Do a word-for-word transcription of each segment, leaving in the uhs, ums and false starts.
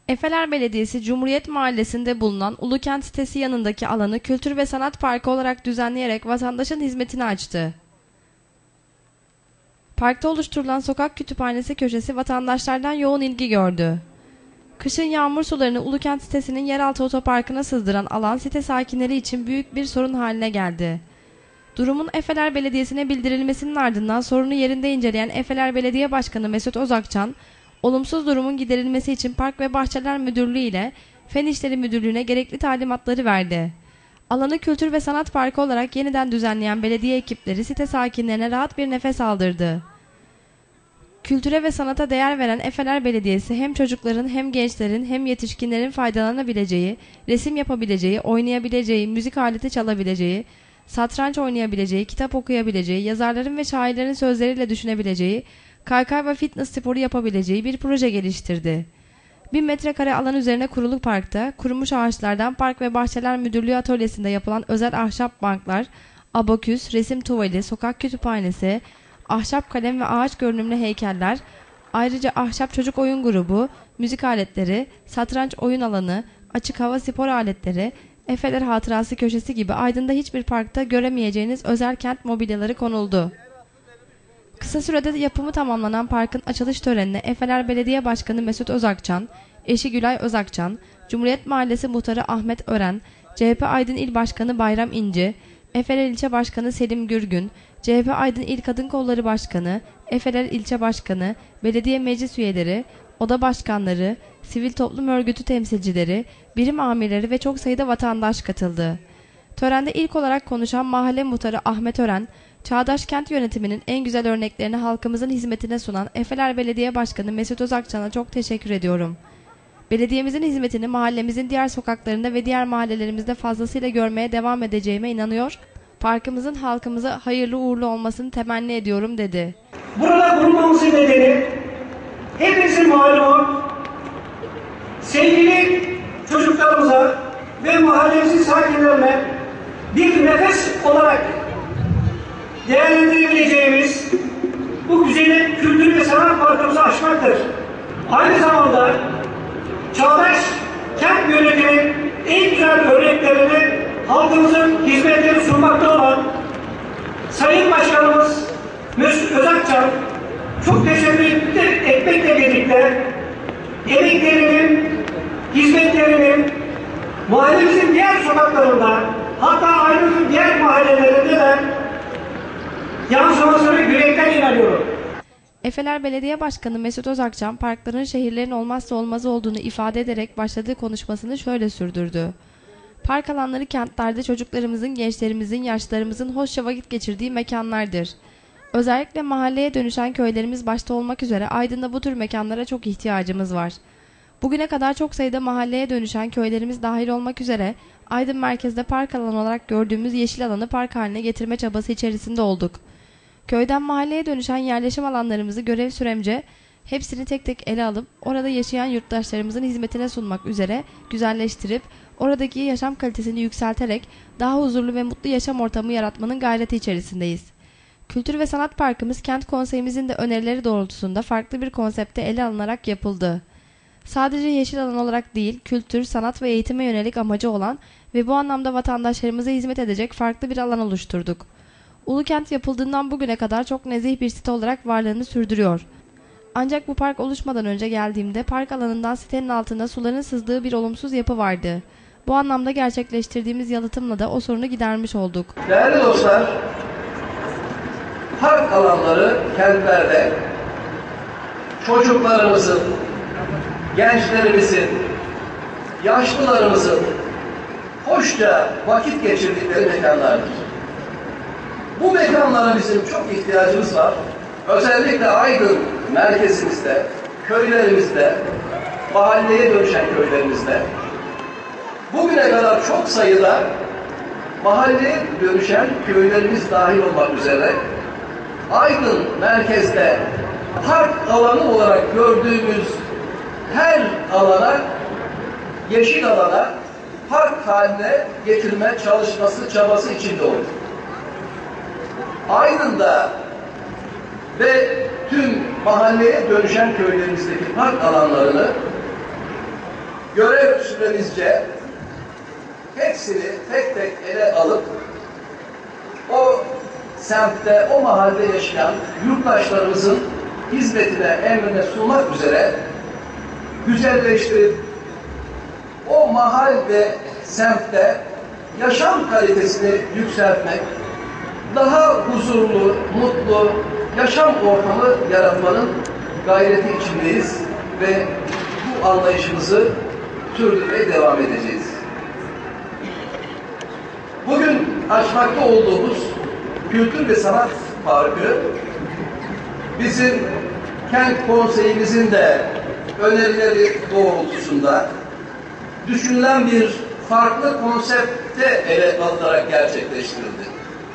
Efeler Belediyesi Cumhuriyet Mahallesi'nde bulunan Ulukent sitesi yanındaki alanı Kültür ve Sanat Parkı olarak düzenleyerek vatandaşın hizmetine açtı. Parkta oluşturulan sokak kütüphanesi köşesi vatandaşlardan yoğun ilgi gördü. Kışın yağmur sularını Ulukent sitesinin yeraltı otoparkına sızdıran alan site sakinleri için büyük bir sorun haline geldi. Durumun Efeler Belediyesi'ne bildirilmesinin ardından sorunu yerinde inceleyen Efeler Belediye Başkanı Mesut Özakçan, olumsuz durumun giderilmesi için Park ve Bahçeler Müdürlüğü ile Fen İşleri Müdürlüğü'ne gerekli talimatları verdi. Alanı Kültür ve Sanat Parkı olarak yeniden düzenleyen belediye ekipleri site sakinlerine rahat bir nefes aldırdı. Kültüre ve sanata değer veren Efeler Belediyesi hem çocukların hem gençlerin hem yetişkinlerin faydalanabileceği, resim yapabileceği, oynayabileceği, müzik aleti çalabileceği, satranç oynayabileceği, kitap okuyabileceği, yazarların ve şairlerin sözleriyle düşünebileceği, kaykay ve fitness sporu yapabileceği bir proje geliştirdi. Bin metrekare alan üzerine kurulu parkta, kurumuş ağaçlardan Park ve Bahçeler Müdürlüğü atölyesinde yapılan özel ahşap banklar, abaküs, resim tuvali, sokak kütüphanesi, ahşap kalem ve ağaç görünümlü heykeller, ayrıca ahşap çocuk oyun grubu, müzik aletleri, satranç oyun alanı, açık hava spor aletleri, Efeler Hatırası köşesi gibi Aydın'da hiçbir parkta göremeyeceğiniz özel kent mobilyaları konuldu. Kısa sürede yapımı tamamlanan parkın açılış törenine Efeler Belediye Başkanı Mesut Özakçan, eşi Gülay Özakçan, Cumhuriyet Mahallesi Muhtarı Ahmet Ören, C H P Aydın İl Başkanı Bayram İnci, Efeler İlçe Başkanı Selim Gürgün, C H P Aydın İl Kadın Kolları Başkanı, Efeler İlçe Başkanı, belediye meclis üyeleri, oda başkanları, sivil toplum örgütü temsilcileri, birim amirleri ve çok sayıda vatandaş katıldı. Törende ilk olarak konuşan mahalle muhtarı Ahmet Ören, çağdaş kent yönetiminin en güzel örneklerini halkımızın hizmetine sunan Efeler Belediye Başkanı Mesut Özakçan'a çok teşekkür ediyorum. Belediyemizin hizmetini mahallemizin diğer sokaklarında ve diğer mahallelerimizde fazlasıyla görmeye devam edeceğime inanıyor, parkımızın halkımıza hayırlı uğurlu olmasını temenni ediyorum dedi. Burada bulunmamızın nedeni hepimizin malumu, sevgili çocuklarımıza ve mahallemizin sakinlerine bir nefes olarak değerlendirebileceğimiz bu güzel kültür ve sanat parkımızı açmaktır. Aynı zamanda çağdaş kent yönetiminin en güzel örneklerini halkımızın hizmetlerini sunmakta olan Sayın Başkanımız Mesut Özakçan çok teşekkür etmekle birlikte emeklerinin, hizmetlerinin mahallemizin diğer sokaklarında, hatta Aydın'ın diğer mahallelerinde de yansımasını yürekten inanıyorum. Efeler Belediye Başkanı Mesut Özakçan, parkların şehirlerin olmazsa olmazı olduğunu ifade ederek başladığı konuşmasını şöyle sürdürdü. Park alanları kentlerde çocuklarımızın, gençlerimizin, yaşlılarımızın hoşça vakit geçirdiği mekanlardır. Özellikle mahalleye dönüşen köylerimiz başta olmak üzere Aydın'da bu tür mekanlara çok ihtiyacımız var. Bugüne kadar çok sayıda mahalleye dönüşen köylerimiz dahil olmak üzere Aydın merkezde park alanı olarak gördüğümüz yeşil alanı park haline getirme çabası içerisinde olduk. Köyden mahalleye dönüşen yerleşim alanlarımızı görev süremce hepsini tek tek ele alıp orada yaşayan yurttaşlarımızın hizmetine sunmak üzere güzelleştirip oradaki yaşam kalitesini yükselterek daha huzurlu ve mutlu yaşam ortamı yaratmanın gayreti içerisindeyiz. Kültür ve Sanat Parkımız kent konseyimizin de önerileri doğrultusunda farklı bir konsepte ele alınarak yapıldı. Sadece yeşil alan olarak değil, kültür, sanat ve eğitime yönelik amacı olan ve bu anlamda vatandaşlarımıza hizmet edecek farklı bir alan oluşturduk. Ulukent yapıldığından bugüne kadar çok nezih bir site olarak varlığını sürdürüyor. Ancak bu park oluşmadan önce geldiğimde park alanından sitenin altında suların sızdığı bir olumsuz yapı vardı. Bu anlamda gerçekleştirdiğimiz yalıtımla da o sorunu gidermiş olduk. Değerli dostlar, park alanları kentlerde çocuklarımızın, gençlerimizin, yaşlılarımızın hoşça vakit geçirdikleri mekanlardır. Bu mekanlara bizim çok ihtiyacımız var. Özellikle Aydın merkezimizde, köylerimizde, mahalleye dönüşen köylerimizde bugüne kadar çok sayıda mahalleye dönüşen köylerimiz dahil olmak üzere Aydın merkezde park alanı olarak gördüğümüz her alana, yeşil alana park haline getirme çalışması, çabası içinde olur. Aydın'da ve tüm mahalleye dönüşen köylerimizdeki park alanlarını görev süremizce hepsini tek tek ele alıp o semtte, o mahallede yaşayan yurttaşlarımızın hizmetine, emrine sunmak üzere güzelleştirip o mahal ve semtte yaşam kalitesini yükseltmek, daha huzurlu, mutlu yaşam ortamı yaratmanın gayreti içindeyiz ve bu anlayışımızı sürdürmeye devam edeceğiz. Bugün açmakta olduğumuz Kültür ve Sanat Parkı bizim kent konseyimizin de önerileri doğrultusunda düşünülen bir farklı konsepte ele alınarak gerçekleştirildi.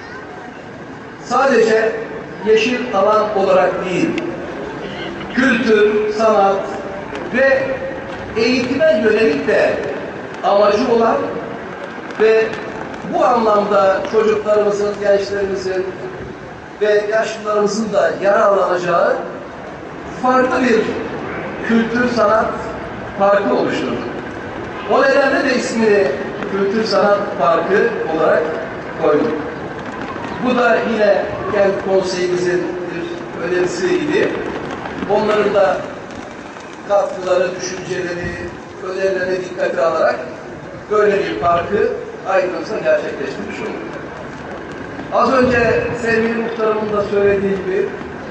Sadece yeşil alan olarak değil, kültür, sanat ve eğitime yönelik de amacı olan ve bu anlamda çocuklarımızın, gençlerimizin ve yaşlılarımızın da yararlanacağı farklı bir kültür sanat parkı oluşturdu. O nedenle de ismini Kültür Sanat Parkı olarak koyduk. Bu da yine kent konseyimizin bir önerisiydi. Onların da katkıları, düşünceleri, önerilerine dikkate alarak böyle bir parkı Aydın'ımızda gerçekleştirmiş olduk. Az önce sevgili muhtarımın da söylediği gibi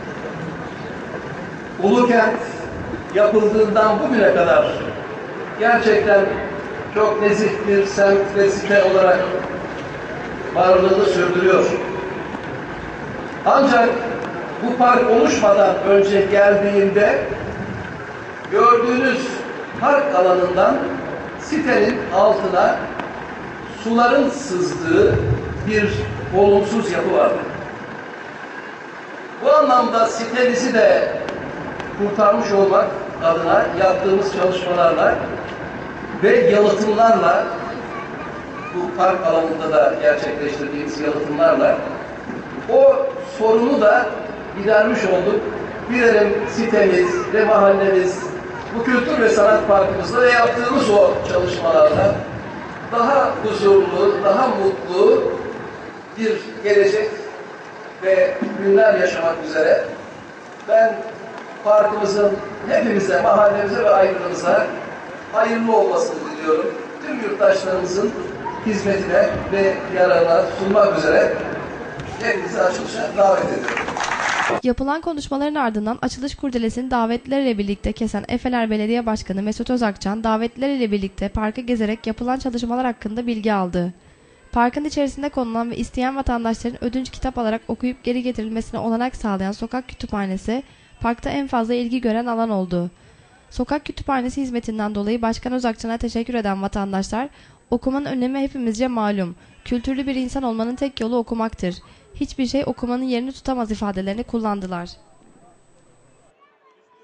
Ulukent yapıldığından bugüne kadar gerçekten çok nezih bir semt ve site olarak varlığını sürdürüyor. Ancak bu park oluşmadan önce geldiğinde gördüğünüz park alanından sitenin altına suların sızdığı bir olumsuz yapı vardı. Bu anlamda sitemizi de kurtarmış olmak adına yaptığımız çalışmalarla ve yalıtımlarla, bu park alanında da gerçekleştirdiğimiz yalıtımlarla o sorunu da gidermiş olduk. Dilerim sitemiz ve mahallemiz bu kültür ve sanat parkımızda ve yaptığımız o çalışmalarla daha huzurlu, daha mutlu bir gelecek ve günler yaşamak üzere ben parkımızın hepimize, mahallemize ve Aydın'ımıza hayırlı olmasını diliyorum. Tüm yurttaşlarımızın hizmetine ve yararına sunmak üzere hepinizi açılışa davet ediyorum. Yapılan konuşmaların ardından açılış kurdelesini davetlilerle birlikte kesen Efeler Belediye Başkanı Mesut Özakçan, davetlilerle birlikte parkı gezerek yapılan çalışmalar hakkında bilgi aldı. Parkın içerisinde konulan ve isteyen vatandaşların ödünç kitap alarak okuyup geri getirilmesine olanak sağlayan sokak kütüphanesi, parkta en fazla ilgi gören alan oldu. Sokak kütüphanesi hizmetinden dolayı Başkan Özakçan'a teşekkür eden vatandaşlar, okumanın önemi hepimizce malum, kültürlü bir insan olmanın tek yolu okumaktır. Hiçbir şey okumanın yerini tutamaz ifadelerini kullandılar.